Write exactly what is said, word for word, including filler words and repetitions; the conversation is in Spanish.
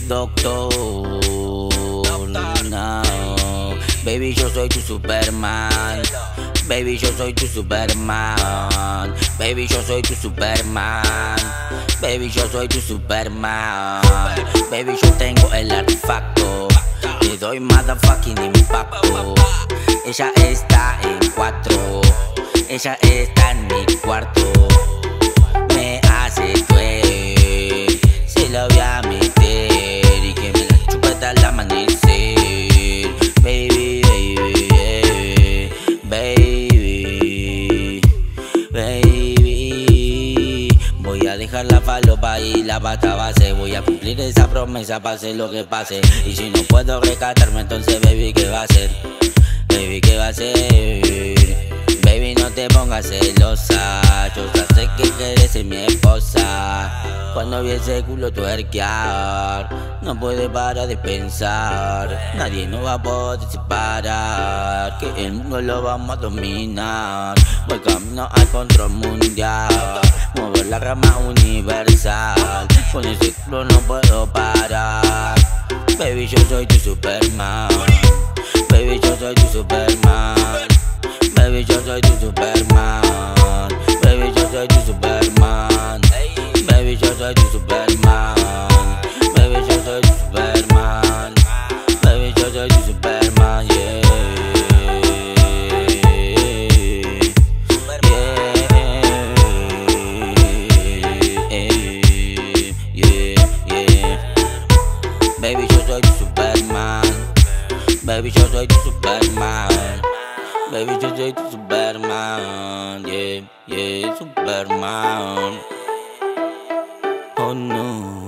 Doctor, no. Baby, yo soy tu Superman. Baby, yo soy tu Superman. Baby, yo soy tu Superman. Baby, yo soy tu Superman. Baby, yo tengo el artefacto. Te doy motherfucking impacto. Ella está en cuatro. Ella está en mi cuarto. Me hace twerk. Se lo voy a meter y que me la chupe hasta el amanecer. Baby, baby, baby, baby. Voy a dejar la falopa y la pata base. Voy a cumplir esa promesa, pase lo que pase. Y si no puedo rescatarme, entonces baby, ¿qué va a hacer? Baby, ¿qué va a hacer? Baby, no te pongas celosa. Yo ya sé que quieres ser mi esposa. Cuando vi ese culo tuerquear, no puede parar de pensar. Nadie nos va a poder separar, que el mundo lo vamos a dominar. Voy camino al control mundial, muevo la rama universal. Con ese culo no puedo parar. Baby, yo soy tu Superman. Baby, yo soy tu Superman. Baby, yo soy tu Superman. Baby, yo soy tu Superman. Baby, yo soy tu Superman. Baby, yo soy tu Superman. Baby, yo soy tu Superman, yeah. Yeah, yeah, yeah. Baby, yo soy tu Superman. Baby, yo soy tu Superman. Baby, yo soy tu Superman. Yeah, yeah, Superman. Oh no.